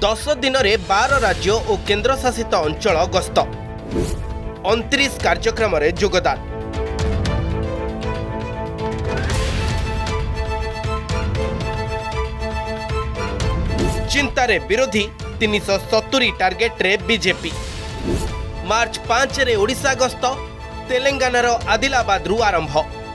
10 दिन में 12 राज्य और केन्द्र शासित अंचल गस्त 29 कार्यक्रम में योगदान। चिंतारे विरोधी 370 टार्गेट रे बीजेपी। मार्च 5 रे ओडिशा गस्त तेलंगानार आदिलाबाद आरंभ।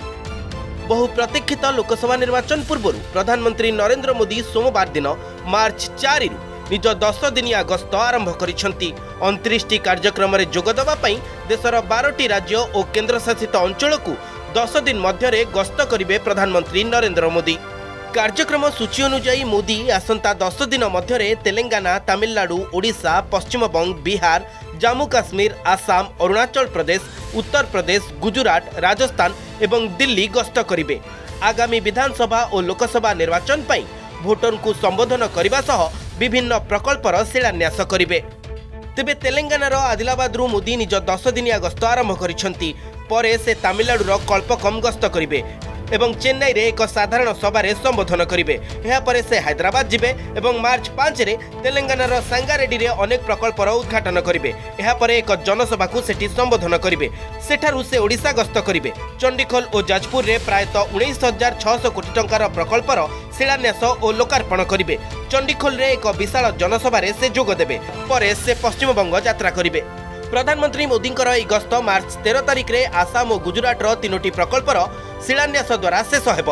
बहु प्रतीक्षित लोकसभा निर्वाचन पूर्व प्रधानमंत्री नरेंद्र मोदी सोमवार दिन मार्च 4 निज 10 दिनिया गस्त आरंभ करिसेंती। 29 कार्यक्रम में जोगदवा देशर 12 राज्य और केन्द्र शासित अंचल को 10 दिन मध्य गस्त करेंगे प्रधानमंत्री नरेंद्र मोदी। कार्यक्रम सूची अनुसार मोदी आसंता 10 दिन मध्य तेलंगाना, तमिलनाडु, ओडिशा, पश्चिम बंग, बिहार, जम्मू काश्मीर, आसाम, अरुणाचल प्रदेश, उत्तर प्रदेश, गुजरात, राजस्थान एवं दिल्ली गस्त करेंगे। आगामी विधानसभा और लोकसभा निर्वाचन पर भोटर को संबोधन करने सह विभिन्न प्रकल्पर शिलान्यास करेंगे। तेबे तेलंगानार आदिलाबाद मोदी निज 10 दिनिया गस्त आरंभ करिसेंती। परे से तमिलनाडुर कल्पकम गस्त करेंगे एवं चेन्नई रे एक साधारण सभा संबोधन करेंगे। यापर से हैदराबाद जिबे एवं मार्च 5 रे तेलंगानार सांगारेड्डी रे अनेक प्रकल्पर उद्घाटन करेंगे। यापर एक जनसभा को सेठी संबोधन करेंगे। सेठारु से ओडिशा गस्त करेंगे। चंडीखोल और जाजपुर रे प्रायतः 19,600 कोटी टंकार प्रकल्पर शिलान्यास और लोकार्पण करेंगे। चंडीखोल रे एक विशाल जनसभा से जोगदेवे। परे से पश्चिम बंग यात्रा करेंगे। प्रधानमंत्री मोदी गस्त मार्च 13 तारिख रे आसाम और गुजरात 3टी प्रकल्पर शिलान्यास द्वारा शेष हेब।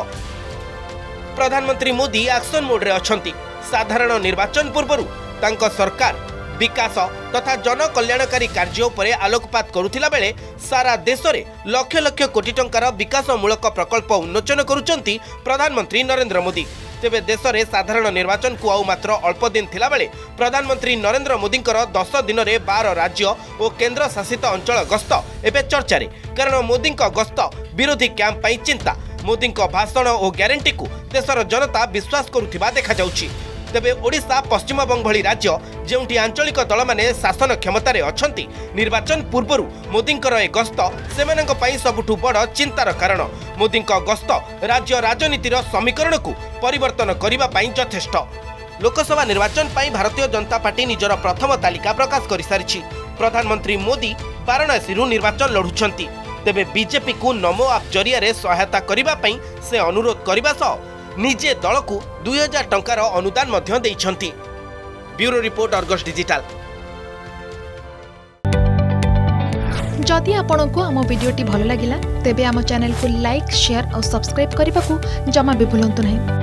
प्रधानमंत्री मोदी एक्शन मोड रे अछंती। साधारण निर्वाचन पूर्व तांको सरकार विकास तथा जन कल्याणकारी कार्य उपरे आलोकपात करुथिला बेले सारा देश में लक्ष लक्ष कोटी टंकार विकासमूलक प्रकल्प उन्मोचन करुचंती प्रधानमंत्री नरेंद्र मोदी। तेबे देश में साधारण निर्वाचन को आउ मात्र अल्प दिन थिला बेले प्रधानमंत्री नरेंद्र मोदी 10 दिन में 12 राज्य और केन्द्र शासित अंचल गस्त एवं चर्चा रे। कारण मोदी गस्त विरोधी कैंप चिंता। मोदी भाषण और ग्यारंटी को देशर जनता विश्वास करुथिबा देखा जाउछि। तेबे ओडिशा, पश्चिम बंग भली राज्य जेउठी आंचलिक दल माने शासन क्षमतार अछंती, निर्वाचन पूर्व मोदी ए गस्त सेमानंक पई सबुठु बड़ चिंतार कारण। मोदी गस्त राज्य राजनीतिर समीकरण को परिवर्तन करबा पई यथेष्ट। लोकसभा निर्वाचन पई भारतीय जनता पार्टी निजर प्रथम तालिका प्रकाश कर सारिछि। प्रधानमंत्री मोदी वाराणसी निर्वाचन लढुछंती। तेबे बीजेपी को नमो आप जरिया सहायता करबा पई से अनुरोध करबा सह निजे दल को 2000 टंकार अनुदान मध्य देइछंती। Bureau report, Argus digital. जदि आपंक आम भिडी भल लगा तेब आम चैनल को लाइक, शेयर और सब्सक्राइब करने को जमा भी भूलु नहीं।